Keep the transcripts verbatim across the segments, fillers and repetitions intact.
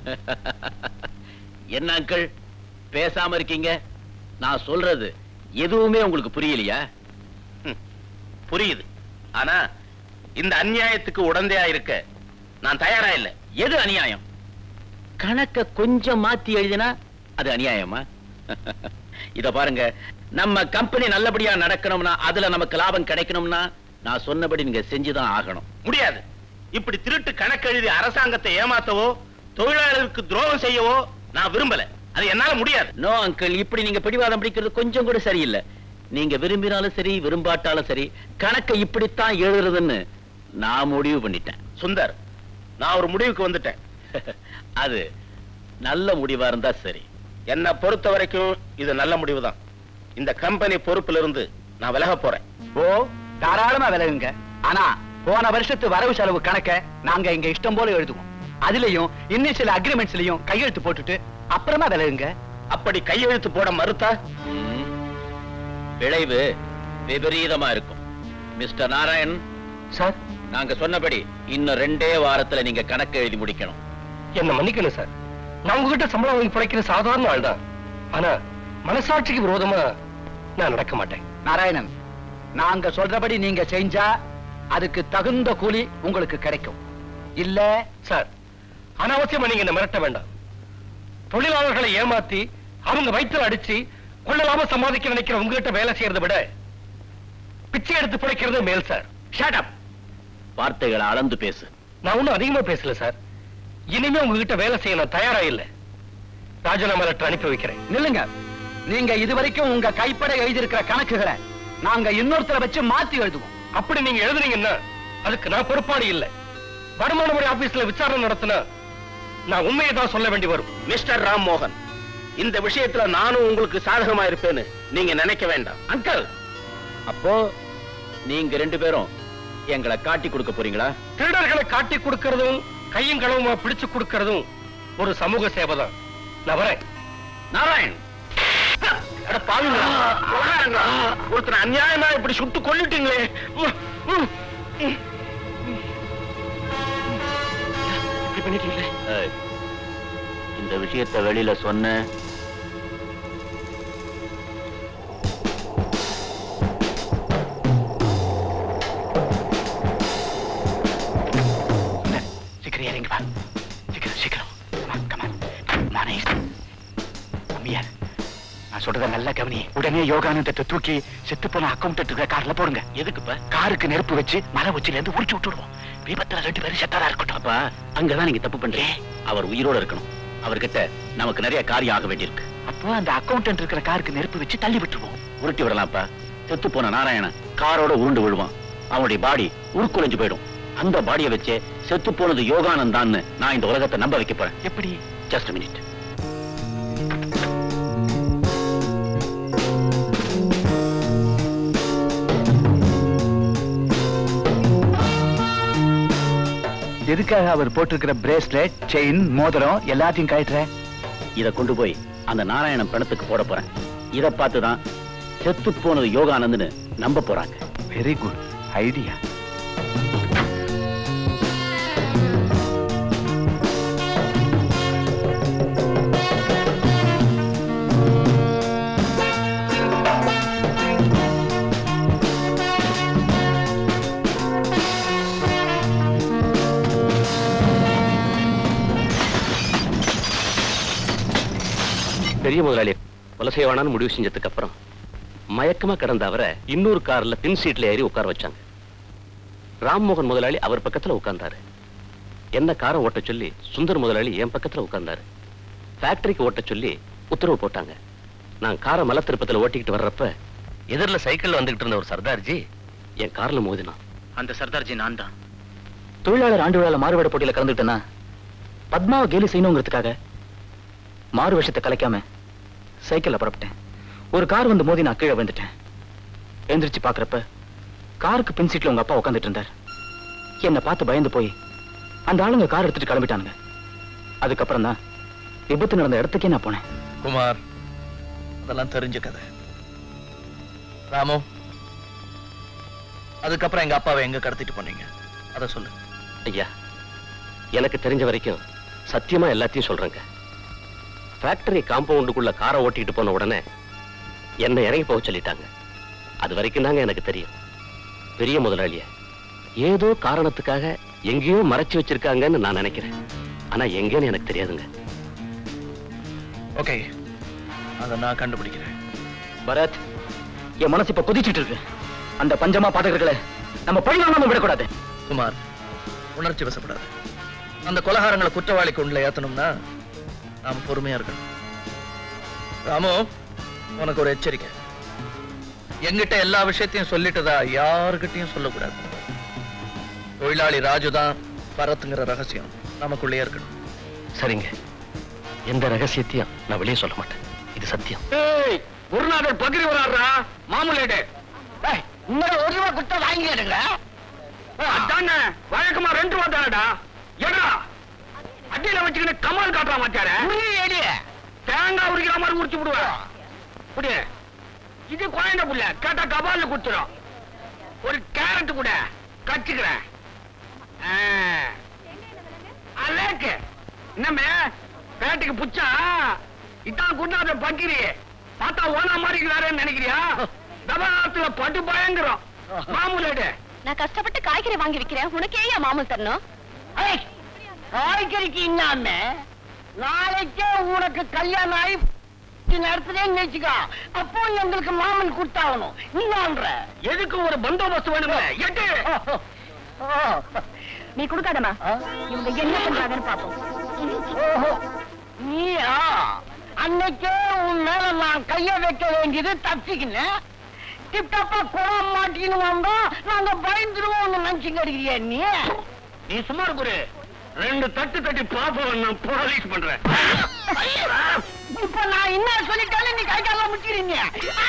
என்ன அங்கிள் பேசாம இருக்கீங்க? நான் சொல்றது எதுவுமே உங்களுக்கு புரியலையா? புரியுது. ஆனா இந்த அநியாயத்துக்கு உடந்தையா இருக்க நான் தயாரா இல்ல. எது அநியாயம்? கணக்க கொஞ்சம் மாத்தி எழுதினா அது அநியாயமா? இத பாருங்க, நம்ம கம்பெனி நல்லபடியா நடக்கணும்னா, அதுல நமக்கு லாபம் கிடைக்கணும்னா நான் சொன்னபடி நீங்க செஞ்சுதான் ஆகணும். முடியாது. இப்படி திருட்டு கணக்கு எழுதி அரசாங்கத்தை ஏமாத்தவோ தொழிலாளர்களுக்கு துரோகம் செய்யவோ நான் விரும்பல. அது என்னால முடியாது. நோ அங்கிள், இப்படி நீங்க பிடிவாதம் பிடிக்கிறது கொஞ்சம் கூட சரியில்லை. நீங்க விரும்பினாலும் சரி விரும்பாட்டாலும் சரி கணக்கை இப்படித்தான் எழுதுறதுன்னு நான் முடிவு பண்ணிட்டேன். சுந்தர், நான் ஒரு முடிவுக்கு வந்துட்டேன். அது நல்ல முடிவா இருந்தா சரி. என்ன பொறுத்த வரைக்கும் இது நல்ல முடிவுதான். இந்த கம்பெனி பொறுப்புல இருந்து நான் விலக போறேன். ஓ, தாராளமா விலகுங்க. ஆனா போன வருஷத்து வரவு செலவு கணக்க நாங்க இங்க இஷ்டம் போல எழுதுவோம். அதுலயும் இன்னும் சில அக்ரிமெண்ட்ஸ்லயும் கையெழுத்து போட்டுட்டு அப்புறமா விலகுங்க. அப்படி கையெழுத்து போட மறுத்தா விளைவு விபரீதமா இருக்கும். மிஸ்டர் நாராயண் சார், நாங்க சொன்னபடி இன்னும் ரெண்டே வாரத்துல நீங்க கணக்கு எழுதி முடிக்கணும். என்ன மன்னிக்கணும் சார். நான் உங்ககிட்ட சம்பளம் வாங்கி பிழைக்கிற சாதாரண ஆள் தான். ஆனா மனசாட்சிக்கு விரோதமா நான் நடக்க மாட்டேன். நாராயணன், நாங்க சொல்றபடி நீங்க செஞ்சா அதுக்கு தகுந்த கூலி உங்களுக்கு கிடைக்கும். இல்ல சார், அனாவசியமா நீங்க என்ன மிரட்ட வேண்டாம். தொழிலாளர்களை ஏமாத்தி அவங்க வயிற்றுல அடிச்சு கொள்ளலாம சம்பாதிக்க நினைக்கிற உங்ககிட்ட வேலை செய்யறதை விட பிச்சை எடுத்து பிழைக்கிறது மேல் சார். Shut up. வார்த்தைகளை அளந்து பேசு. நான் ஒன்னும் அதிகமா பேசல சார். இனிமே உங்ககிட்ட வேலை செய்ய நான் தயாரா இல்ல. ராஜினாமா லெட்டர் அனுப்பி வைக்கிறேன். நில்லுங்க. நீங்க இதுவரைக்கும் உங்க கைப்பட எழுதியிருக்கிற கணக்குகளை நாங்க இன்னொருத்தரை வச்சு மாத்தி எழுதுவோம். அப்படி நீங்க எழுதுறீங்கன்னா அதுக்கு நான் பொறுப்பாளி இல்ல. வருமான வரி ஆபீஸ்ல விசாரணை நடத்தினா நான் உண்மையை தான் சொல்ல வேண்டி வரும். மிஸ்டர் ராம் மோகன், இந்த விஷயத்துல நானும் உங்களுக்கு சாதகமா இருப்பேன்னு நீங்க நினைக்க வேண்டாம். அங்கிள், அப்போ நீங்க ரெண்டு பேரும் எங்களை காட்டி கொடுக்க போறீங்களா? திருடர்களை காட்டி கொடுக்கறதும் கையும் களவுமா பிடிச்சு கொடுக்கறதும் ஒரு சமூக சேவை தான். நான் வரேன். நாராயண், ஒருத்தர் அநியாயமா இப்படி சுட்டு கொல்லிட்டீங்களே. இந்த விஷயத்தை வெளியில சொன்ன சீக்கிரம் இறங்கி வா. சீக்கிரம் சீக்கிரம். அம்மியார், நான் சொல்றத நல்லா கவனி. உடனே யோகானந்தத்தை தூக்கி செத்து போன அக்கௌண்ட் இருக்கிற கார்ல போடுங்க. எதுக்குப்பா? காருக்கு நெருப்பு வச்சு மலை உச்சில இருந்து உரிச்சு விட்டுடுவோம். விபத்துல ரெண்டு பேரும் செத்தாரா இருக்கட்டும். அப்பா, அங்கதான் நீங்க தப்பு பண்றீங்க. அவர் உயிரோட இருக்கணும். அவர்கிட்ட நமக்கு நிறைய காரியம் ஆக வேண்டியிருக்கு. அப்போ அந்த அக்கௌண்ட் இருக்கிற காருக்கு நெருப்பு வச்சு தள்ளி விட்டுருவோம். உருட்டி விடலாம்ப்பா. செத்து போன நாராயணன் காரோட உருண்டு விழுவான். அவனுடைய பாடி உருக்குலைஞ்சு போயிடும். அந்த பாடியை வச்சே செத்து போனது யோகானந்தான்னு நான் இந்த உலகத்தை நம்ப வைக்க போறேன். எப்படி? Just minute. எதுக்காக அவர் போட்டிருக்கிற பிரேஸ்லெட், செயின், மோதிரம் எல்லாத்தையும் கழட்டுற? இத கொண்டு போய் அந்த நாராயணன் பணத்துக்கு போட போறேன். இத பார்த்துதான் செத்து போனது யோகானந்த்னு நம்ப போறாங்க. Very good idea. பெரிய முதலாளி கொலை செய்வானான்னு முடிவு செஞ்சதுக்கு அப்புறம் மயக்கமா கிடந்த அவரை இன்னொரு கார்ல பின் சீட்ல ஏறி உட்கார வச்சாங்க. ராம்மோகன் முதலாளி அவர் பக்கத்துல உட்கார்ந்தாரு. என்ன காரை ஓட்ட சொல்லி சுந்தர் முதலாளி என் பக்கத்துல உட்கார்ந்தாரு. ஃபேக்டரிக்கு ஓட்ட சொல்லி உத்தரவு போட்டாங்க. நான் காரை மலை திருப்பத்துல ஓட்டிக்கிட்டு வர்றப்ப எதிரில சைக்கிள்ல வந்துகிட்டு இருந்த ஒரு சர்தார்ஜி என் கார்ல மோதினான். அந்த சர்தார்ஜி நான் தான். தொழிலாளர் ஆண்டு விழால மாறுவேட போட்டியில கலந்துட்டேன்னா பத்மாவை கேலி செய்யணுங்கிறதுக்காக மாறு விஷயத்தை கலைக்காம சைக்கிள்ல புறப்பட்டேன். ஒரு கார் வந்து மோதி நான் கீழே வந்துட்டேன். எந்திரிச்சு பாக்குறப்ப காருக்கு பின் சீட்ல உங்க அப்பா உட்காந்துட்டு இருந்தார். என்னை பார்த்து பயந்து போய் அந்த ஆளுங்க கார் எடுத்துட்டு கிளம்பிட்டானுங்க. அதுக்கப்புறம் தான் விபத்து நடந்த இடத்துக்கே நான் போனேன். குமார், அதெல்லாம் தெரிஞ்ச கதை. ராமு, அதுக்கப்புறம் எங்க அப்பாவை எங்க கடத்திட்டு போனீங்க? அத சொல்லு. ஐயா, எனக்கு தெரிஞ்ச வரைக்கும் சத்தியமா எல்லாத்தையும் சொல்றேங்க. ஃபேக்டரி காம்பவுண்டுக்குள்ள காரை ஓட்டிட்டு போன உடனே என்ன இறங்கி போக சொல்லிட்டாங்க. அது வரைக்கும் தாங்க எனக்கு தெரியும். பெரிய முதலாளிய ஏதோ காரணத்துக்காக எங்கேயோ மறைச்சு வச்சிருக்காங்கன்னு நான் நினைக்கிறேன். ஆனா எங்கன்னு எனக்கு தெரியாதுங்க. ஓகே, அதை நான் கண்டுபிடிக்கிறேன். பரத், என் மனசு இப்ப கொதிச்சிட்டு இருக்கு. அந்த பஞ்சமா பாதகர்களை நம்ம பழி வாங்காம விடக்கூடாது. குமார், உணர்ச்சி வசப்படாது. அந்த கொலகாரங்களை குற்றவாளி கொண்டுல ஏத்தணும்னா நாம பொறுமையா இருக்கணும். ராமு, உனக்கு ஒரு எச்சரிக்கை. எங்கிட்ட எல்லா விஷயத்தையும் சொல்லிட்டதா யாருக்கிட்டையும் சொல்லக்கூடாது. தொழிலாளி ராஜுதான் பரத்துங்கிற ரகசியம் நமக்குள்ளே இருக்கணும். சரிங்க, எந்த ரகசியத்தையும் நான் வெளியே சொல்ல மாட்டேன். இது சத்தியம். குருநாதர் பகிரி வராடுறா மாமூலேடு. இன்னொரு ஒரு ரூபா கொடுத்தா வாங்கிடுங்க. அதானே வழக்கமா ரெண்டு ரூபா தானடா. ஏடா அடியில வச்சுக்கிட்டு கமால் காட்டுற மாட்டாரு. தேங்காய் உரிக்கிற மாதிரி உரிச்சு விடுவேன். இது குழந்தை புள்ள கேட்டா கபால்ல குடுத்துரும். ஒரு கேரட் கூட கச்சுக்கிறேன். அலேக்கு என்னமே பேட்டுக்கு புச்சா இதான் குருநாதர் பகிரி. பார்த்தா ஓனா மாதிரி இருக்கிறாருன்னு நினைக்கிறியா? தபாத்துல பட்டு பயங்கரம். மாமூலேடு, நான் கஷ்டப்பட்டு காய்கறி வாங்கி விக்கிறேன். உனக்கு ஏன் மாமூல் தரணும்? காய்கறிக்கு இன்னாமே நாளைக்கே உனக்கு கல்யாணம் ஆகி நேரத்திலே நினைச்சுக்கா. அப்போ எங்களுக்கு மாமன் கொடுத்தாகணும். நீங்க எதுக்கு ஒரு பந்தோபஸ்து வேணுங்க? எட்டு நீ கொடுக்காதமா, இவங்க என்ன பண்றாங்கன்னு பாப்போம். நீயா அன்னைக்கே உன் மேல நான் கைய வைக்க வேண்டியது தப்பிக்கினேன். டிப்டாப்பா குளம் மாட்டின்னு வந்தா நாங்க பயந்துருவோம் நினைச்சுங்க அடிக்கிறியா? நீ நீ சும்மா குரு. ரெண்டு தட்டு தட்டி பாப்போம். நான் போலீஸ் பண்றேன். இப்ப நான் என்ன சொல்லிட்டாலும் நீ கை கால முடிச்சிருங்க.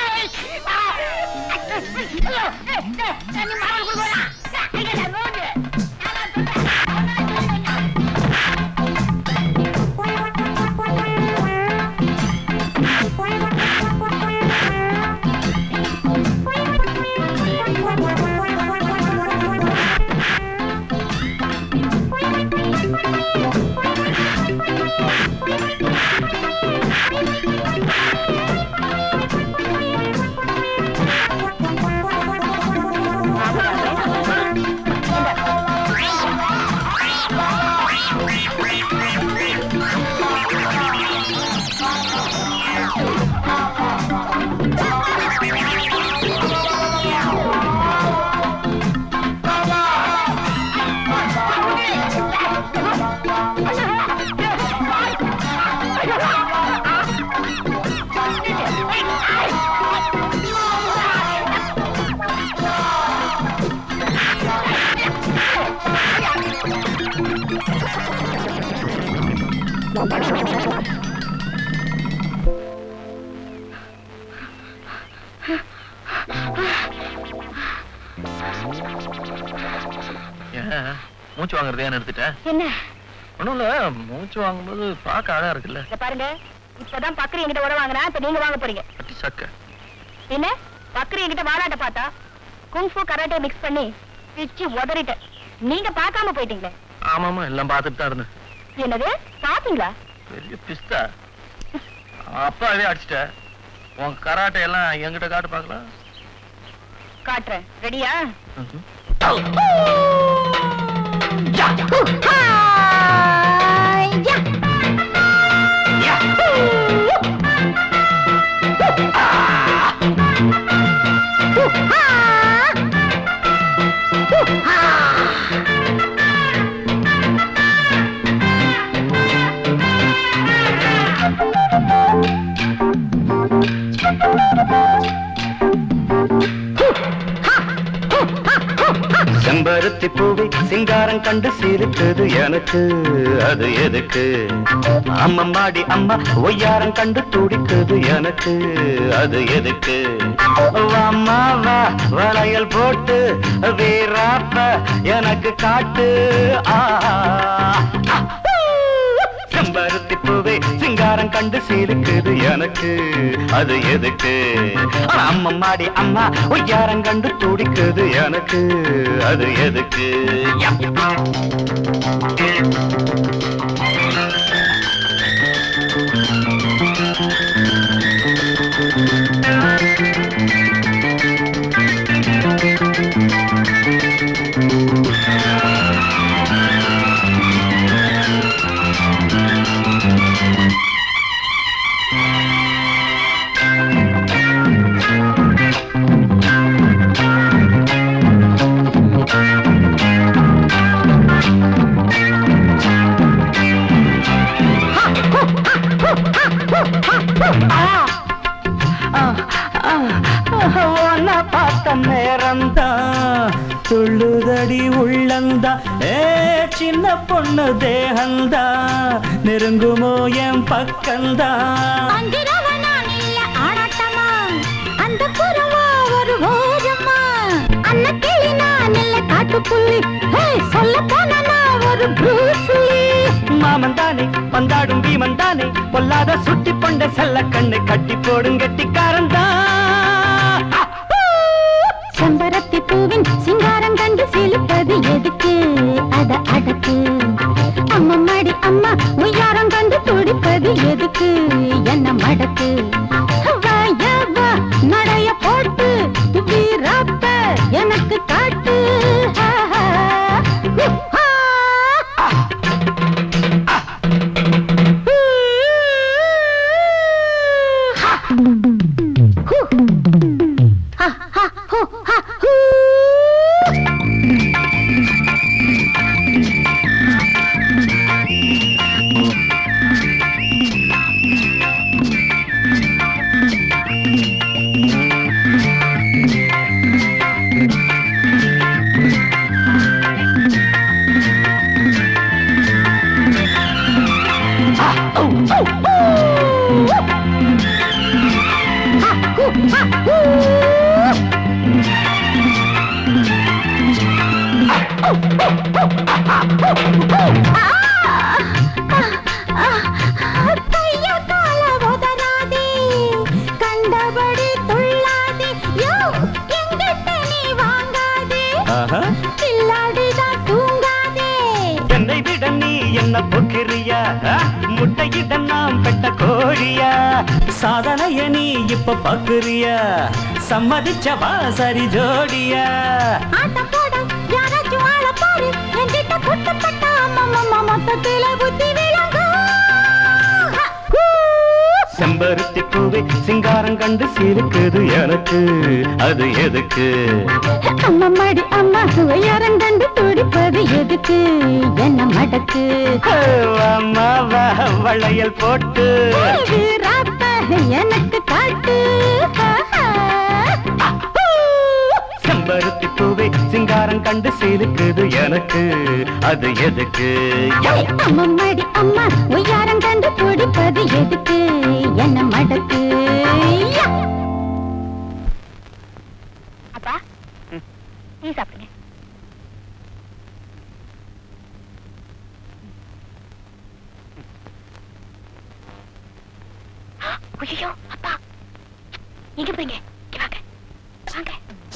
மூச்சு வாங்குறது ஏன் எடுத்துட்டேன்? என்ன ஒண்ணும் இல்ல, மூச்சு வாங்கும்போது பார்க்க அழகா இருக்குல்ல. பாருங்க, இப்பதான் பக்கரி என்கிட்ட உட வாங்கினா, இப்ப நீங்க வாங்க போறீங்க. சக்க என்ன பக்கரி என்கிட்ட வாலாட்ட பார்த்தா குங்ஃபு கராட்டே மிக்ஸ் பண்ணி பிச்சு உதறிட்டேன். நீங்க பார்க்காம போயிட்டீங்களே. ஆமாமா, எல்லாம் பார்த்துட்டு தான் இருந்தேன். என்னது பாத்தீங்களா? பெரிய பிஸ்தா. அப்பாவே அடிச்சிட்ட. உன் கராட்டை எல்லாம் என்கிட்ட காட்டு பார்க்கலாம். காட்டுறேன். ரெடியா? செம்பருத்தி பூவை சிங்காரம் கண்டு சிரித்தது எனக்கு, அது எதுக்கு? அம்மம்மாடி அம்மா ஒய்யாரம் கண்டு துடித்தது எனக்கு, அது எதுக்கு? அம்மா வா வளையல் போட்டு வீராப்ப எனக்கு காட்டு. ஆ செம்பருத்தி பூவை சிங்காரம் கண்டு சிரிக்குது எனக்கு, அது எதுக்கு? அம்மம்மாடி அம்மா ஒய்யாரம் கண்டு துடிக்குது எனக்கு, அது எதுக்கு? துள்ளுதடி உள்ளந்தா ஏ சின்ன பொண்ணு தேகந்தா நெருங்குமோ என் பக்கந்தா அந்த புறமா ஒரு ஓரமா அன்ன கிளி நான் இல்ல காட்டுப்புள்ளி சொல்ல போனா ஒரு ப்ரூஸ்லி மாமன் தானே வந்தாடும் பீமன் தானே பொல்லாத சுட்டி கொண்ட செல்ல கண்ணை கட்டி போடும் கெட்டிக்காரன் தான் செம்பருத்தி பூவின் சிங்காரம் கண்டு சிலுப்பது எதுக்கு அத அடக்கு அம்மம்மாடி அம்மா உய்யாரம் கண்டு துடிப்பது எதுக்கு என்ன மடக்கு வாயவா நடைய போட்டு வீராப்ப எனக்கு காட்டு கண்டபடி துள்ளாதே எங்கிட்ட நீ வாங்காதே தூங்காதே என்னை விட நீ என்ன பொக்கிறியா முட்டையிட நாம் பெட்ட கோழியா சாதனைய நீ இப்ப பாக்குறியா சம்மதிச்சவா சரி ஜோடியா ஆட்டம் போட யாராச்சும் ஆள பாரு என்கிட்ட குட்டப்பட்ட அம்மம்மா மொத்தத்தில புத்தி விளங்கும் செம்பருத்தி பூவே சிங்காரம் கண்டு சிரிக்குது எனக்கு அது எதுக்கு அம்மம்மாடி அம்மா உயரம் கண்டு துடிப்பது எதுக்கு என்ன மடக்கு அம்மா வளையல் போட்டு வீராப்ப எனக்கு காட்டு செம்பருத்தி பூவே சிங்காரம் கண்டு சிரிக்குது எனக்கு அது எதுக்கு அம்மம்மாடி அம்மா உயரம் கண்டு துடிப்பது எதுக்கு என்ன மடக்கு அப்பா நீ சாப்பிடுங்க ஐயோ அப்பா எங்க போறீங்க வாங்க வாங்க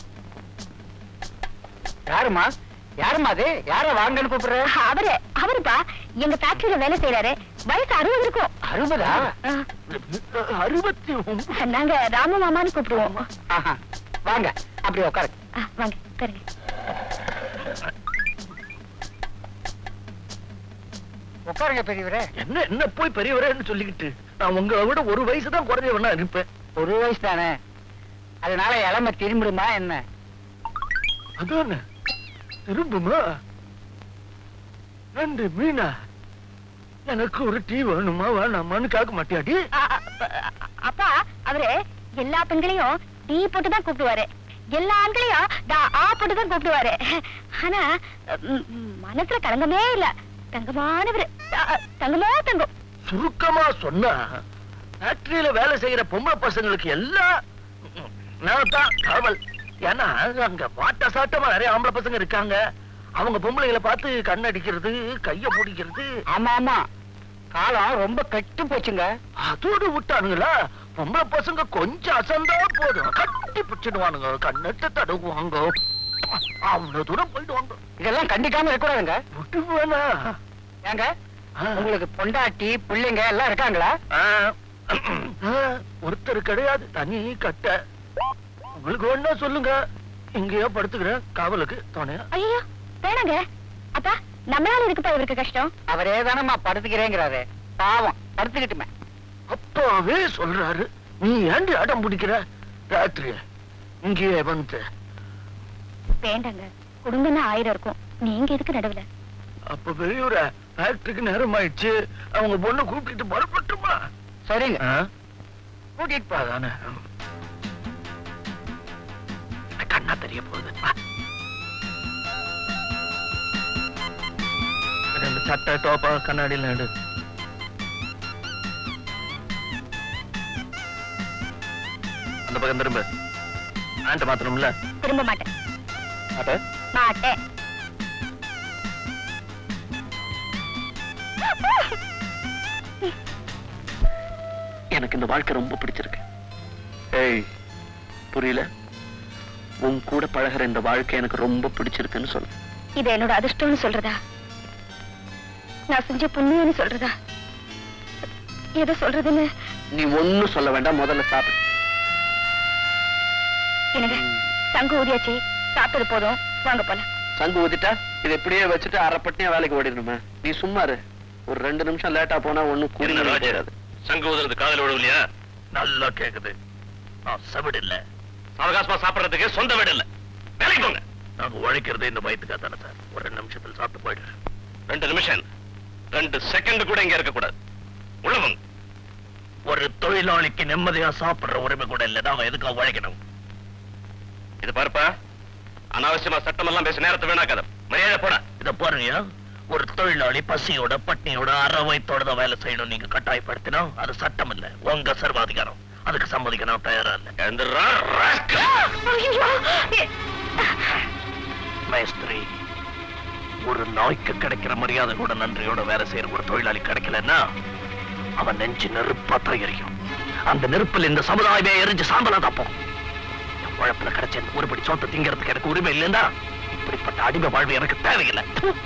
யாருமா யாருமா அது யார வாங்கன்னு கூப்பிடுற அவரு அவருப்பா எங்க ஃபேக்டரியில வேலை செய்யறாரு வயசு அறுபது இருக்கும் அறுபதா அறுபத்தி நாங்க ராம மாமான்னு கூப்பிடுவோம் வாங்க அப்படி உட்காரு வாங்க உட்காருங்க உட்காருங்க பெரியவரே என்ன என்ன போய் பெரியவரேன்னு சொல்லிக்கிட்டு நான் உங்களை விட ஒரு வயசு தான் குறைஞ்சவனா இருப்பேன் ஒரு வயசு தானே அதனால இளமை திரும்பிடுமா என்ன அதானே திரும்புமா ரெண்டு மீனா எனக்கு ஒரு டீ வேணுமா வேணாமான்னு கேட்க மாட்டியாடி அப்பா அவரு எல்லா பெண்களையும் டீ போட்டு தான் கூப்பிடுவாரு எல்லா ஆண்களையும் ஆ போட்டு தான் கூப்பிடுவாரு ஆனா மனசுல கலங்கமே இல்ல தங்கமானவரு தங்கமா தங்கம் சுருக்கமா சொன்னா ஃபேக்டரியில வேலை செய்யற பொம்பளை பசங்களுக்கு எல்லாம் நான் தான் காவல். ஏன்னா அங்க வாட்ட சாட்டமா நிறைய ஆம்பளை பசங்க இருக்காங்க. அவங்க பொம்பளைகளை பார்த்து கண்ணடிக்கிறது, கைய பிடிக்கிறது. ஆமா ஆமா, காலம் ரொம்ப கெட்டு போச்சுங்க. அதோடு விட்டானுங்களா, பொம்பளை பசங்க கொஞ்சம் அசந்தா போதும் கட்டி பிடிச்சிடுவானுங்க, கண்ணத்தை தடுவாங்க, அவ்வளவு தூரம் போயிடுவாங்க. இதெல்லாம் கண்டிக்காம இருக்கக்கூடாதுங்க. விட்டுவேனா? ஏங்க உங்களுக்கு பொண்டாட்டி பிள்ளைங்க எல்லாம் இருக்காங்களா? ஒருத்தர் கிடையாது, தனி கட்ட. உங்களுக்கு ஒண்ணா சொல்லுங்க, இங்கேயோ படுத்துக்கிறேன் காவலுக்கு துணையா. ஐயோ வேணாங்க அப்பா, நம்மளால இருக்குப்பா இவருக்கு கஷ்டம். அவரே தானம்மா படுத்துக்கிறேங்கிறாரு, பாவம் படுத்துக்கிட்டுமே. அப்பாவே சொல்றாரு, நீ ஏண்டி அடம் பிடிக்கிற? ராத்திரி இங்கேயே வந்து. வேண்டாங்க, குடும்பம்னா ஆயிரம் இருக்கும், நீங்க எதுக்கு நடுவுல? அப்ப பெரியவர ஃபேக்டரிக்கு நேரம் ஆயிடுச்சு, அவங்க பொண்ணு கூப்பிட்டு புறப்பட்டுமா? சரிங்க, கூட்டிட்டு போதானே. கண்ணா தெரிய போகுது. சட்டை டோப்பா கண்ணாடி எல்லாம் எடு. அந்த பக்கம் திரும்ப. ஆண்ட மாத்தணும்ல. திரும்ப மாட்டேன். மாட்ட? மாட்டேன். எனக்கு இந்த வாழ்க்கை ரொம்ப பிடிச்சிருக்கு. ஏய், புரியல? உன் கூட பழகிற இந்த வாழ்க்கை எனக்கு ரொம்ப பிடிச்சிருக்குன்னு சொல்லு. இது என்னோட அதிர்ஷ்டம்னு சொல்றதா, நான் செஞ்ச புண்ணியம்னு சொல்றதா, எதை சொல்றதுன்னு? நீ ஒண்ணும் சொல்ல வேண்டாம், முதல்ல சாப்பிடு. என்னங்க, சங்கு ஊதியாச்சு, சாப்பிட்டது போதும், வாங்க போலாம். சங்கு ஊதிட்டா இதை இப்படியே வச்சுட்டு அரைப்பட்டினியா வேலைக்கு ஓடிடணுமா? நீ சும்மா இரு. ஒரு ரெண்டு நிமிஷம் லேட்டா போனா ஒண்ணும் கூடி போயிடாது. சங்கு ஊதுறது காதல் விழுவலையா? நல்லா கேக்குது. நான் செவிடு இல்ல. அவகாசமா சாப்பிடறதுக்கு சொந்த வீடு இல்ல. வேலைக்கு போங்க. நாங்க உழைக்கிறதே இந்த பயத்துக்கா தானே சார். ஒரு ரெண்டு நிமிஷத்துல சாப்பிட்டு போயிடுறேன். ரெண்டு நிமிஷம் ரெண்டு செகண்ட் கூட இங்க இருக்க கூடாது. உள்ளவங்க ஒரு தொழிலாளிக்கு நிம்மதியா சாப்பிடுற உரிமை கூட இல்ல. நாங்க எதுக்காக உழைக்கணும்? இது பாருப்பா, அனாவசியமா சட்டம் எல்லாம் பேச நேரத்தை வீணாக்காத. மரியாதை போட. இத பாருங்க, ஒரு தொழிலாளி பசியோட பட்னியோட அரை வயித்தோட தான் வேலை செய்யணும். நீங்க கட்டாயப்படுத்தினா அது சட்டம் இல்ல, உங்க சர்வாதிகாரம். அதுக்கு சம்மதிக்கணும் தயாரா இல்ல. எழுந்துடுறா, மேஸ்திரி, ஒரு நாய்க்கு கிடைக்கிற மரியாதை கூட நன்றியோட வேலை செய்யற ஒரு தொழிலாளி கிடைக்கலன்னா அவன் நெஞ்சு நெருப்பா தான் எரியும். அந்த நெருப்பில் இந்த சமுதாயமே எரிஞ்சு சாம்பலா தப்போம். என் உழைப்புல கிடைச்ச ஒருபடி சோத்தை திங்கிறதுக்கு எனக்கு உரிமை இல்லைன்னா இப்படிப்பட்ட அடிமை வாழ்வு எனக்கு தேவையில்லை.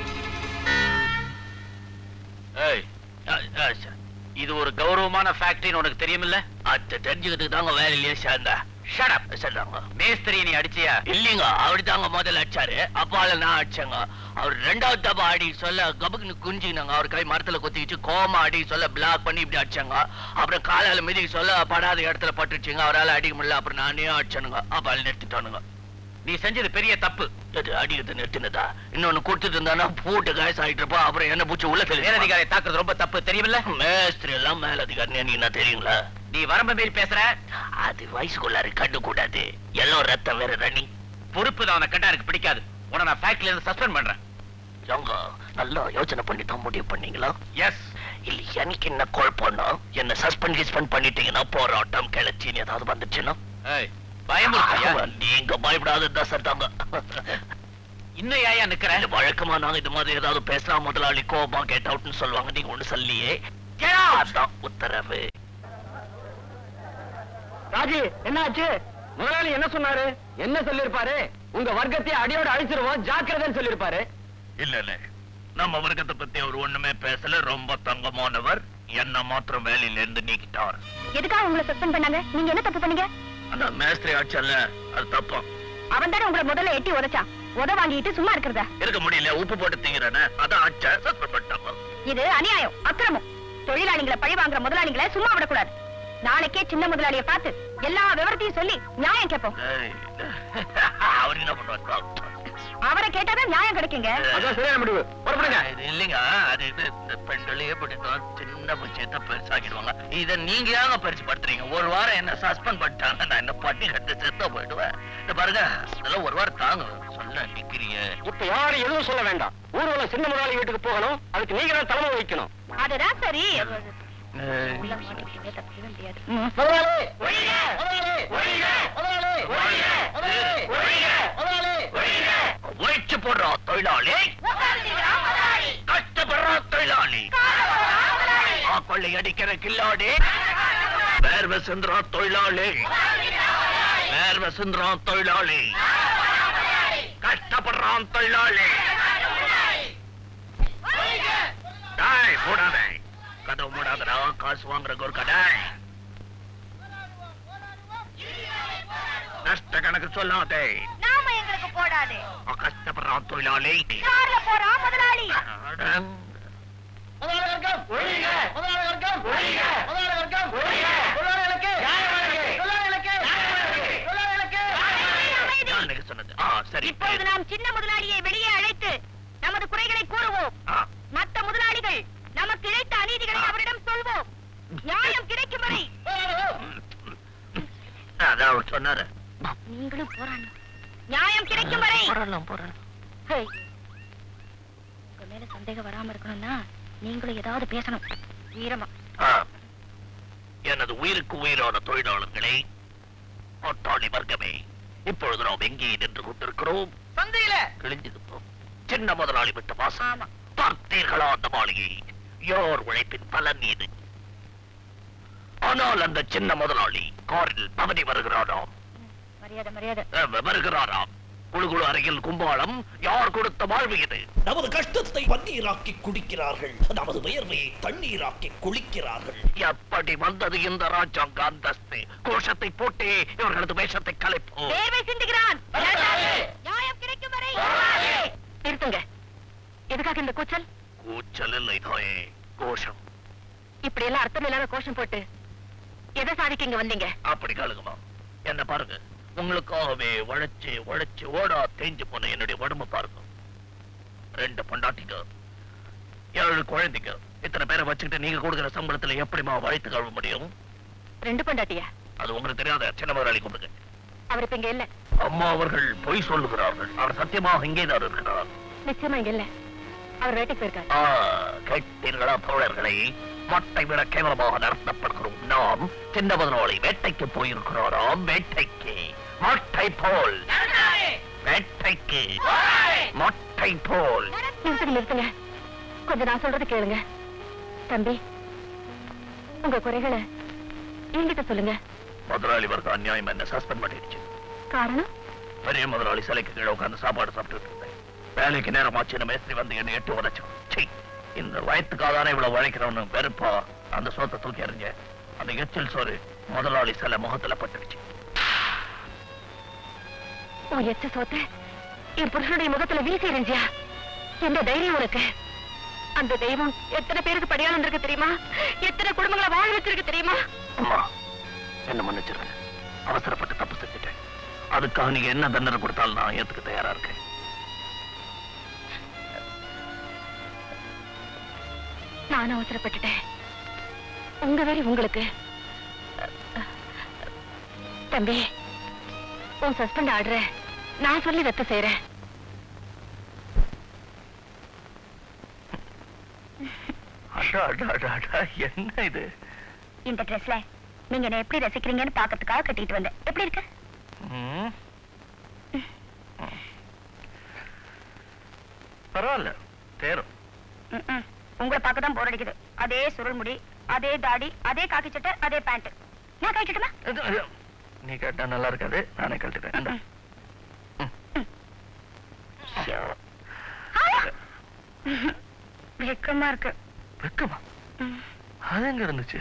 இது ஒரு கௌரவமான ஃபேக்டரின்னு உனக்கு தெரியுமில்ல? அது தெரிஞ்சுக்கிறதுக்கு தாங்க வேலையிலேயே சேர்ந்தேன். மேஸ்திரி நீ அடிச்சியா? இல்லீங்க, அவருதாங்க முதல்ல அடிச்சாரு. அப்பால நான் அடிச்சேங்க. அவர் ரெண்டாவது தப்பா அடி சொல்ல கபக்குன்னு குஞ்சினாங்க. அவர் கை மரத்துல கொத்திக்கிச்சு கோமா அடி சொல்ல பிளாக் பண்ணி இப்படி அடிச்சாங்க. அப்புறம் காலால மிதிக்க சொல்ல படாத இடத்துல பட்டுச்சுங்க. அவரால் அடிக்க முடியல. அப்புறம் நானே அடிச்சனுங்க. அப்பால நிறுத்திட்டானுங்க. நீ செஞ்சது பெரிய தப்பு. அடிக்கிறது நிறுத்தினதா? இன்னொன்னு கொடுத்துட்டு இருந்தானா பூட்டு காய்ஸ் ஆயிட்டு இருப்பா. அப்புறம் என்ன பூச்சி உள்ள தெரியும். மேலதிகாரி தாக்குறது ரொம்ப தப்பு, தெரியுமில்ல? மேஸ்திரி எல்லாம் மேலதிகாரி என்ன தெரியுங்களா? நீ வரம்ப மீறி பேசுற. அது வயசுக்குள்ளாரு கண்டு கூடாது. எல்லோ ரத்தம் வேற ரனி. பொறுப்பு தான் அவனை கண்டா எனக்கு பிடிக்காது. உன நான் ஃபேக்டரியில இருந்து சஸ்பெண்ட் பண்றேன். நல்லா யோசனை பண்ணி தான் முடிவு பண்ணீங்களா? எஸ். இல்ல எனக்கு என்ன குழப்பம்னா, என்ன சஸ்பெண்ட் கிஸ்பெண்ட் பண்ணிட்டீங்கன்னா போராட்டம் கிளச்சின்னு ஏதாவது வந்துச்சுன்னா பயமுறுத்தியா? நீங்க பயப்படாததான் சார் தாங்க. இன்னும் ஏயா நிக்கிற? வழக்கமா நாங்க இது மாதிரி ஏதாவது பேசினா முதலாளி கோபமா கெட் அவுட்னு சொல்லுவாங்க. நீங்க ஒண்ணு சொல்லியே அதான் உத்தரவு. ராஜி, என்ன ஆச்சு? முதலாளி என்ன சொன்னாரு? என்ன சொல்லிருப்பாரு? உங்க வர்க்கத்தை அடியோட அழிச்சிருவோம், ஜாக்கிரதைன்னு சொல்லிருப்பாரு. இல்ல இல்ல, நம்ம வர்க்கத்தை பத்தி அவர் ஒண்ணுமே பேசல. ரொம்ப தங்கமானவர். என்ன மாத்திரம் வேலையில இருந்து நீக்கிட்டார். எதுக்காக உங்களை சஸ்பெண்ட் பண்ணாங்க? நீங்க என்ன தப்பு பண்ணீங்க? அந்த மேஸ்திரி ஆட்சல்ல, அது தப்பா. அவன் தானே உங்களை முதல்ல எட்டி உதைச்சான். உத வாங்கிட்டு சும்மா இருக்கிறதா? இருக்க முடியல, உப்பு போட்டு திங்கிறேன்னு அதான் ஆட்ச சஸ்பெண்ட் பண்ணிட்டாங்க. இது அநியாயம், அக்கிரமம். தொழிலாளிகளை பழி வாங்குற முதலாளிகளை சும்மா விடக்கூடாது. நாளைக்கே சின்ன முதலாளிய பார்த்து எல்லா விவரத்தையும் சொல்லி நியாயம் கேட்போம். அவர் என்ன பண்ணுவாங்க? அவரை கேட்டாதான் நியாயம் கிடைக்குங்க. இல்லைங்க, அது பெண்களே பிடிக்கும். சின்ன விஷயத்த பெருசாக்கிடுவாங்க. இத நீங்க ஏங்க பெருசு படுத்துறீங்க? ஒரு வாரம் என்ன சஸ்பெண்ட் பண்ணிட்டாங்க, நான் என்ன பட்டி கட்டு செத்த போயிடுவேன். இந்த பாருங்க, இதெல்லாம் ஒரு வாரம் தாங்க. சொல்ல நிக்கிறீங்க. இப்ப யாரும் எதுவும் சொல்ல வேண்டாம். ஊர்வலம் சின்ன முதலாளி வீட்டுக்கு போகணும். அதுக்கு நீங்க தான் தலைமை வைக்கணும். அதுதான் சரி. உழைச்சு போடுறோம் தொழிலாளி, கஷ்டப்படுறோம் தொழிலாளி, கொள்ளை அடிக்கிற கில்லாடி, வேர்வை சிந்துறோம் தொழிலாளி, வேர்வை சிந்துறோம் தொழிலாளி, கஷ்டப்படுறோம் தொழிலாளி. மூடாதே, கதவு மூடாதரா. காசு வாங்குறக்கு ஒரு கடை. நஷ்ட கணக்கு சொல்லாதே. நாம எங்களுக்கு போடாதே. கஷ்டப்படுறான் தொழிலாளி. கார்ல போறான் முதலாளி. இப்பொழுது நாம் சின்ன முதலாளியை வெளியே அழைத்து நமது குறைகளை கூறுவோம். மற்ற முதலாளிகள் நமக்கு இழைத்த அநீதிகளை அவரிடம் சொல்வோம். நியாயம் கிடைக்கும் வரை. அதான் அவர் சொன்னாரு. நீங்களும் போராடணும். நியாயம் கிடைக்கும் வரை போராடலாம் போராடலாம். உங்க மேல சந்தேகம் வராம இருக்கணும்னா நீங்களும் ஏதாவது பேசணும் வீரமா. எனது உயிருக்கு உயிரான தொழிலாளர்களே, பாட்டாளி வர்க்கமே, இப்பொழுது நாம் எங்கே நின்று கொண்டிருக்கிறோம்? சந்தையில கிழிஞ்சிருப்போம். சின்ன முதலாளி விட்ட வாசம் பார்த்தீர்களா? அந்த மாளிகை யார் உழைப்பின் பலன் இது? ஆனால் அந்த சின்ன முதலாளி காரில் பவனி வருகிறாராம். மரியாதை மரியாதை வருகிறாராம். குழுகுழு அறையில் கும்பாளம். யார் கொடுத்த வாழ்வு இது? நமது கஷ்டத்தை பன்னீராக்கி குடிக்கிறார்கள், நமது வியர்வையை தண்ணீராக்கி குளிக்கிறார்கள். எப்படி வந்தது இந்த ராஜாங்க அந்தஸ்து? கோஷத்தை போட்டே இவர்களது வேஷத்தை கலைப்போம். வேர்வை சிந்துகிறான். நியாயம் கிடைக்கும் வரை நிறுத்துங்க. எதுக்காக இந்த கூச்சல்? கூச்சல் இல்லை தாயே, கோஷம். இப்படி எல்லாம் அர்த்தம் இல்லாத கோஷம் போட்டு எதை சாதிக்க இங்க வந்தீங்க? அப்படி கேளுங்கம்மா. என்ன பாருங்க, உங்களுக்காகவே உழைச்சு உழைச்சு ஓடா தேஞ்சு போன என்னுடைய உடம்பு பாருங்க. ரெண்டு பொண்டாட்டிங்க, ஏழு குழந்தைங்க, இத்தனை பேரை வச்சுக்கிட்டு நீங்க கொடுக்கிற சம்பளத்துல எப்படிமா வழைத்து கழுவ முடியும்? ரெண்டு பொண்டாட்டியா? அது உங்களுக்கு தெரியாத? சின்ன முதலாளி கூப்பிடுங்க. அவர் இப்ப இங்க இல்ல. அம்மா அவர்கள் பொய் சொல்லுகிறார்கள். அவர் சத்தியமாக இங்கேதான் இருக்கிறார். நிச்சயமா இங்க இல்ல. அவர் வேட்டைக்கு போயிருக்காரு. கேட்டீர்களா தோழர்களை? மட்டை விட கேவலமாக நடத்தப்படுகிறோம் நாம். சின்ன முதலாளி வேட்டைக்கு போயிருக்கிறாராம். வேட்டைக்கு மட்டை போல். வேட்டைக்கு மட்டை போல். நிறுத்துங்க நிறுத்துங்க. கொஞ்சம் நான் சொல்றது கேளுங்க. தம்பி, உங்க குறைகளை என்கிட்ட சொல்லுங்க. முதலாளி வர்க்க அநியாயம் என்ன சஸ்பெண்ட் பண்ணிடுச்சு. காரணம்? பெரிய முதலாளி சிலைக்கு கீழே உட்கார்ந்து சாப்பாடு சாப்பிட்டு இருந்தேன். வேலைக்கு நேரமாச்சு மேஸ்திரி வந்து என்ன எட்டு உதச்சோம். இந்த வயத்துக்காதானே இவ்வளவு உழைக்கிறவனு வெறுப்பா அந்த சோத்தை தூக்கி எறிஞ்ச. அந்த எச்சில் சோறு முதலாளி சில முகத்துல பட்டுடுச்சு. உன் எச்ச சோத்தை என் புருஷனுடைய முகத்துல வீசி எறிஞ்சியா? எந்த தைரியம் உனக்கு? அந்த தெய்வம் எத்தனை பேருக்கு படியாளம் இருக்கு தெரியுமா? எத்தனை குடும்பங்களை வாழ வச்சிருக்கு தெரியுமா? அம்மா, என்ன மன்னிச்சிருக்க. அவசரப்பட்டு தப்பு செஞ்சுட்டேன். அதுக்காக நீங்க என்ன தண்டனை கொடுத்தாலும் நான் ஏத்துக்க தயாரா இருக்கேன். நானும் அவசரப்பட்டுட்டேன். உங்க வேலை உங்களுக்கு. தம்பி, உன் சஸ்பெண்ட் ஆர்டர நான் சொல்லி ரத்து செய்யறேன். என்ன இது? இந்த ட்ரெஸ்ல நீங்க என்ன எப்படி ரசிக்கிறீங்கன்னு பாக்கிறதுக்காக கட்டிட்டு வந்தேன். எப்படி இருக்கு? பரவாயில்ல, தேரும். உங்களை பார்க்க தான் போர் அடிக்குது. அதே சுருள் முடி, அதே தாடி, அதே காக்கி சட்டை, அதே பேண்ட். நான் கழிச்சுட்டுமா? நீ கேட்டா நல்லா இருக்காது, நானே கழிச்சுட்டேன். வெக்கமா இருக்கு. வெக்கமா? அது எங்க இருந்துச்சு?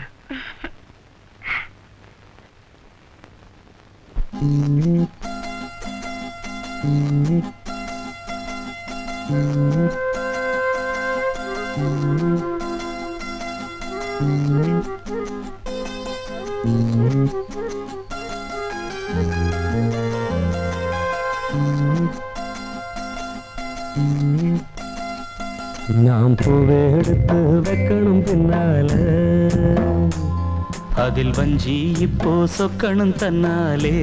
நாம் பூவை எடுத்து வைக்கணும் பின்னால, அதில் வஞ்சி இப்போ சொக்கணும் தன்னாலே.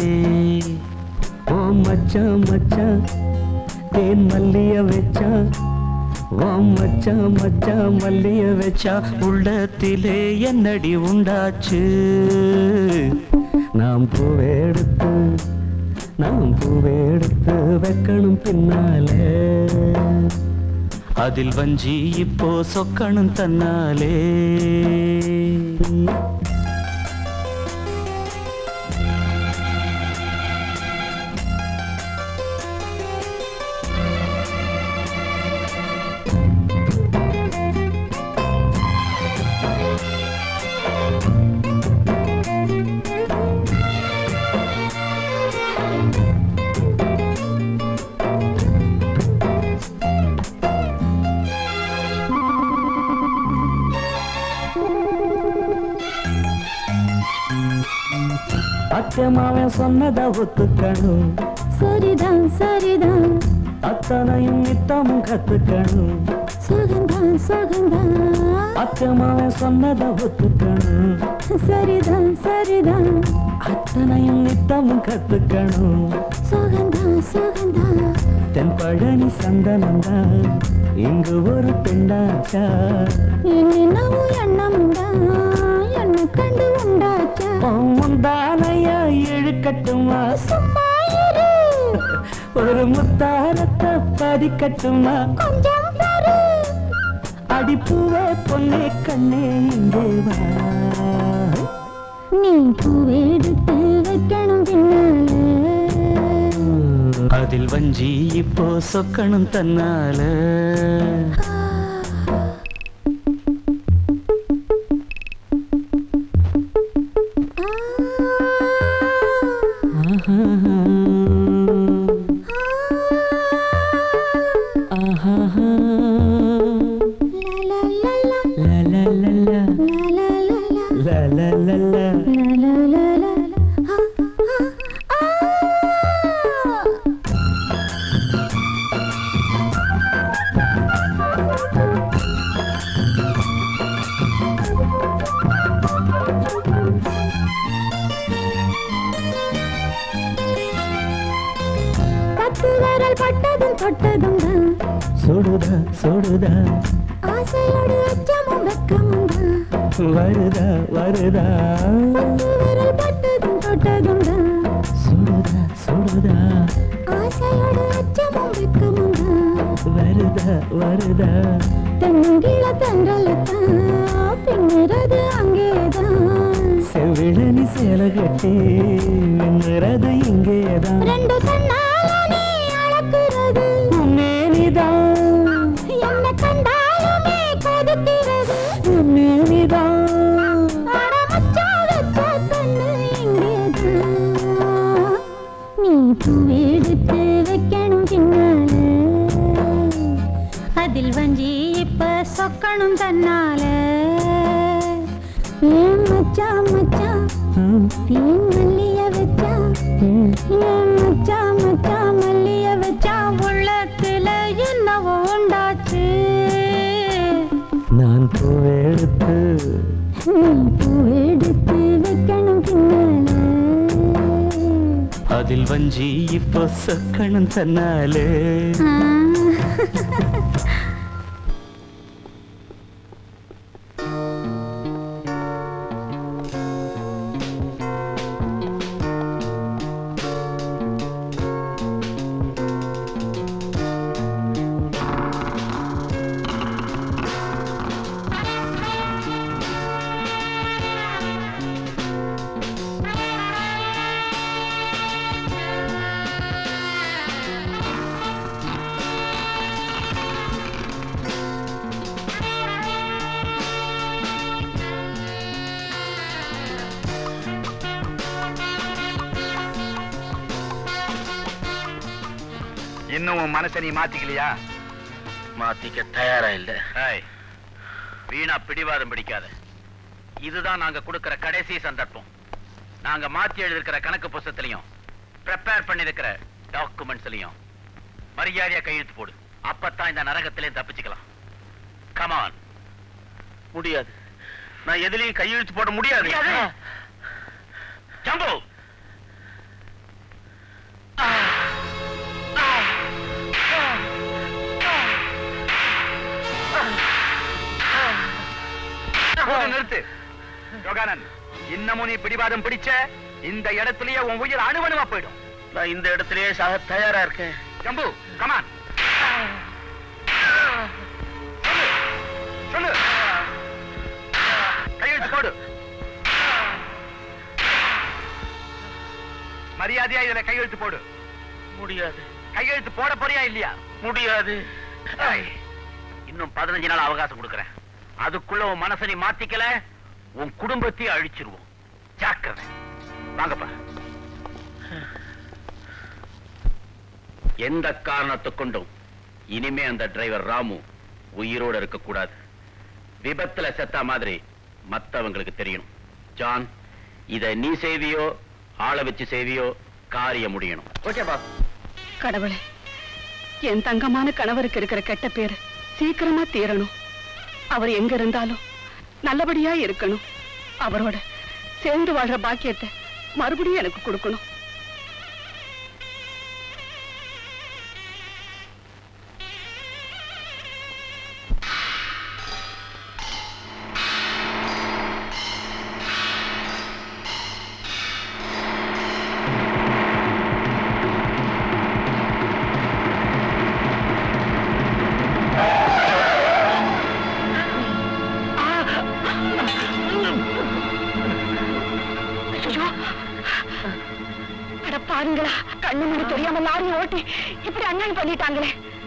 ஓ மச்சான் மச்சான் தேன் மல்லிய வச்சா, ஓ மச்சான் மச்சான் மல்லிய வச்சா, உள்ளத்திலே என்னடி உண்டாச்சு. நாம் பூவை எடுத்து நாம் பூவை எடுத்து வைக்கணும் பின்னாலே, அதில் வஞ்சி இப்போ சொக்கணும் தன்னாலே. அச்சமாவன் சொன்னதை ஒத்துக்கணும். சரிதான் சரிதான். அத்தனையும் நித்தமும் கத்துக்கணும். சுகந்தான் சுகந்தான். அச்சமாவன் சொன்னதை ஒத்துக்கணும். சரிதான் சரிதான். அத்தனையும் நித்தமும் கத்துக்கணும். சுகந்தான் சுகந்தான். தென் பழனி சந்தனந்தான் இங்கு ஒரு பெண்ணாச்சா என்னென்னவோ எண்ணமுண்டா என்ன கண்டு உண்டாச்சா முந்தானையா இழுக்கட்டுமா சும்மா இரு ஒரு முத்தாரத்தை பதிக்கட்டுமா கொஞ்சம் தரு அடிப்பூவே பொன்னே கண்ணே இங்கே வா நீ பூவெடுத்து வைக்கணும் பின்னால அதில் வஞ்சி இப்போ சொக்கணும் தன்னால சொடுதா சொடுதா ஆசையோடு அச்சமும் வெக்கமும் வருதா வருதா விரல் பட்டதும் தொட்டதும் சொடுதா சொடுதா ஆசையோடு அச்சமும் வெக்கமும் வருதா வருதா தென்கிழ தென்றலத்தான் பின்னிறது அங்கேதான் செவிழனி சேலை கட்டி நின்றது இங்கேதான் ரெண்டு கண்ணால நீ அளக்கிறது மேனிதான் என்ன கண்டாலுமே கொதிக்கிறது மேனிதான் நீ பூவெடுத்து வைக்கணும் பின்னால அதில் வஞ்சி இப்ப சொக்கணும் தன்னால ஏன் மச்சான் மச்சான் தேன் மல்லிய வச்சா ஏன் மச்சான் மச்சான் மல்லிய வச்சா உள்ளத்துல என்னவோ உண்டாச்சு நான் பூவெடுத்து நீ பூவெடுத்து வைக்கணும் பின்னால அதில் வஞ்சி இப்போ சொக்கணும் தன்னாலே இன்னும் உன் மனசை நீ மாத்திக்கலையா? மாத்திக்க தயாரா இல்ல. வீணா பிடிவாதம் பிடிக்காத. இதுதான் நாங்க கொடுக்கிற கடைசி சந்தர்ப்பம். நாங்க மாத்தி எழுதிருக்கிற கணக்கு புத்தகத்திலையும் ப்ரிப்பேர் பண்ணிருக்கிற டாக்குமெண்ட்ஸ்லயும் மரியாதையா கையெழுத்து போடு. அப்பத்தான் இந்த நரகத்திலையும் தப்பிச்சுக்கலாம். கமான். முடியாது. நான் எதுலயும் கையெழுத்து போட முடியாது. ஜம்பு. நிறுத்து யோகானந்த். இன்னமும் நீ பிடிவாதம் பிடிச்ச இந்த இடத்திலேயே உன் உயிர் அணுவணுவா போயிடும். நான் இந்த இடத்திலேயே சாக தயாரா இருக்கேன். ஜம்பு கமான். சொல்லு சொல்லு. கையெழுத்து போடு. மரியாதையா இதுல கையெழுத்து போடு. முடியாது. கையெழுத்து போட போறியா இல்லையா? முடியாது. இன்னும் பதினஞ்சு நாள் அவகாசம் கொடுக்கறேன். அதுக்குள்ள உன் மனசை நீ மாத்திக்கல, உன் குடும்பத்தை அழிச்சிருவோம். ஜாக்கிரதை. வாங்கப்பா. எந்த காரணத்தை கொண்டும் இனிமே அந்த டிரைவர் ராமு உயிரோடு இருக்க கூடாது. விபத்துல செத்த மாதிரி மத்தவங்களுக்கு தெரியணும். ஜான், இத நீ செய்வியோ ஆளை வச்சு செய்வியோ காரியம் முடியணும். Okay boss. கடவுளே, என் தங்கமான கணவருக்கு இருக்கிற கெட்ட பேரு சீக்கிரமா தீரணும். அவர் எங்க இருந்தாலும் நல்லபடியா இருக்கணும். அவரோட சேர்ந்து வாழ்ற பாக்கியத்தை மறுபடியும் எனக்கு கொடுக்கணும். பாருங்களா, கண்ணு மணி தெரியாம லாரியை ஓட்டி இப்படி அநியாயம் பண்ணிட்டாங்களே.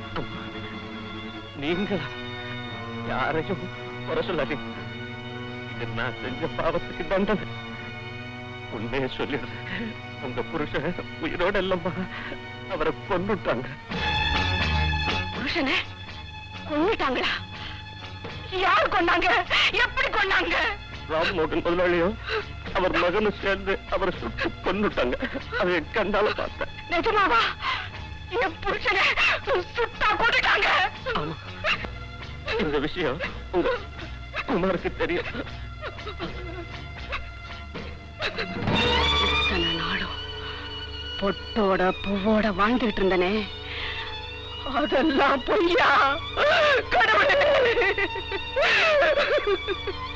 நீங்க யாரையும் குறை சொல்லாதீங்க. என்ன செஞ்ச பாவத்துக்கு தண்டனை. உண்மையை சொல்லிடுறேன், உங்க புருஷன் உயிரோட இல்லம்மா, அவரை கொன்னுட்டாங்க. புருஷனை கொன்னுட்டாங்களா? யார் கொண்டாங்க? எப்படி கொண்டாங்க? ராம்மோகன் முதலாளியும் அவர் மகனும் சேர்ந்து அவரை சுட்டு கொன்னுட்டாங்க. அதை கண்டால பார்த்தேன். நிஜமாவா? என் புருஷனை சுட்டா கொண்டுட்டாங்க. இந்த விஷயம் உங்க குமாருக்கு தெரியும். இத்தனை நாளும் பொட்டோட பூவோட வாழ்ந்துகிட்டு இருந்தனே, அதெல்லாம் பொய்யா? கடவுளே!